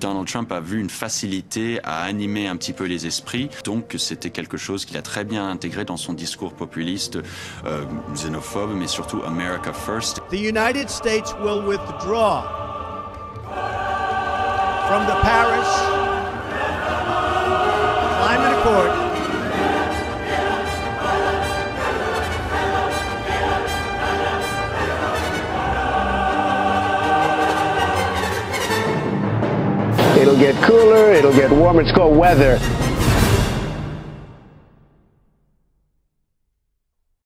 Donald Trump a vu une facilité à animer un petit peu les esprits, donc c'était quelque chose qu'il a très bien intégré dans son discours populiste, xénophobe, mais surtout America First. The United States will withdraw from the Paris Climate Accord. It'll get cooler, it'll get warmer, it's called weather.